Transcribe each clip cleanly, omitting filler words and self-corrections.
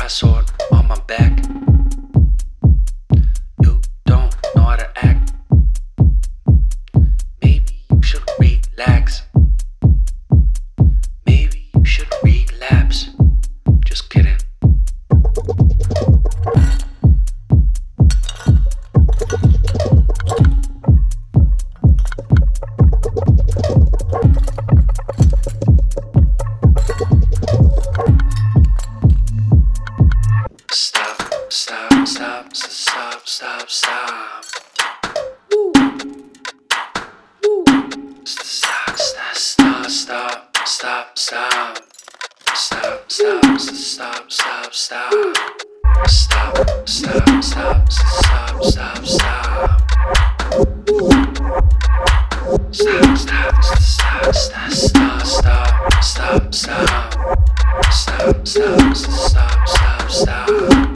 brass sword on my back. You don't know how to act. Maybe you should relax. Maybe you should relapse. Just kidding. Stop, stop, stop, stop, stop. Woo. Woo. Stop, stop, stop, stop, stop, stop. Stop, stop, stop, stop, stop. Stop, stop, stop, stop, stop, stop. Woo. Stop, stop, stop, stop, stop, stop, stop, stop. Stop, stop, stop, stop, stop.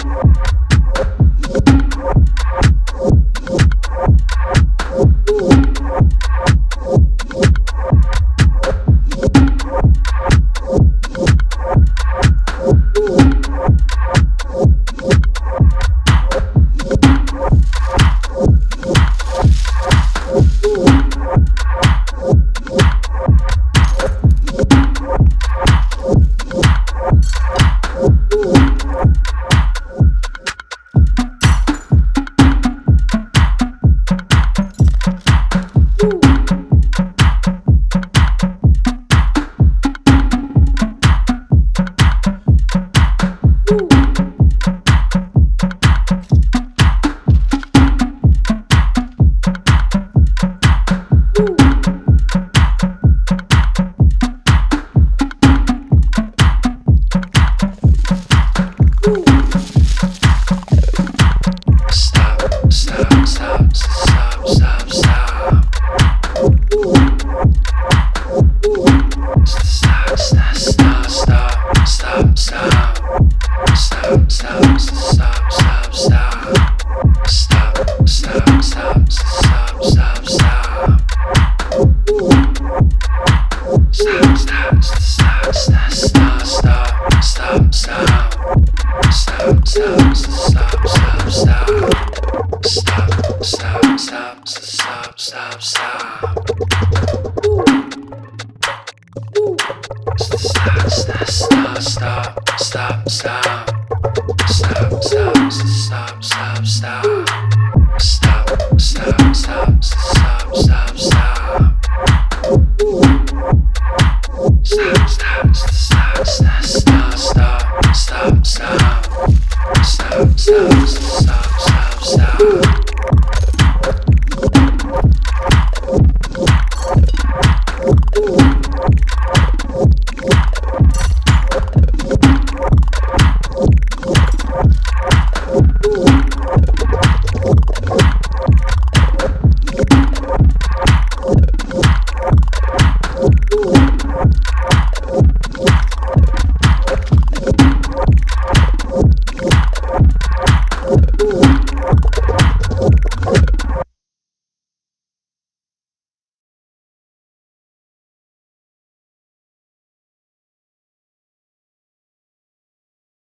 Stop.